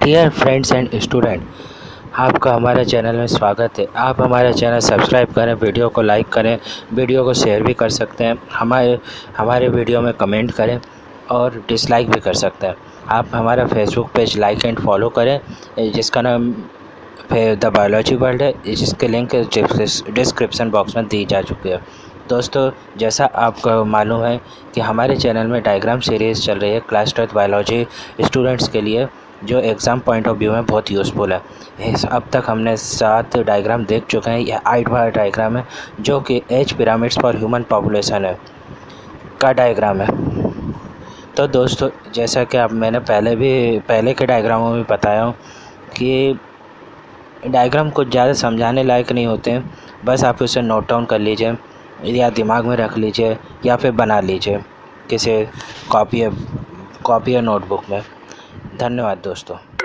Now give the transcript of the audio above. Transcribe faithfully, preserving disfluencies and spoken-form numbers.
Dear friends and student, आपका हमारे channel में स्वागत है। आप हमारे चैनल सब्सक्राइब करें, वीडियो को लाइक करें, वीडियो को शेयर भी कर सकते हैं, हमारे हमारे वीडियो में कमेंट करें और डिसलाइक भी कर सकते हैं। आप हमारा Facebook page like and follow करें, जिसका नाम द बायोलॉजी वर्ल्ड है, जिसके लिंक डिस्क्रिप्शन बॉक्स में दी जा चुकी है। दोस्तों, जैसा आपको मालूम है कि हमारे चैनल में डायग्राम सीरीज़ चल रही है क्लास ट्वेल्थ बायोलॉजी स्टूडेंट्स के लिए, जो एग्ज़ाम पॉइंट ऑफ व्यू में बहुत यूज़फुल है। अब तक हमने सात डायग्राम देख चुके हैं। यह आठ बार डायग्राम है जो कि age pyramids for human population है का डायग्राम है। तो दोस्तों, जैसा कि अब मैंने पहले भी पहले के डायग्रामों में बताया हूँ कि डायग्राम कुछ ज़्यादा समझाने लायक नहीं होते हैं, बस आप उसे नोट डाउन कर लीजिए या दिमाग में रख लीजिए या फिर बना लीजिए किसी कॉपी कॉपी या नोटबुक में। धन्यवाद दोस्तों।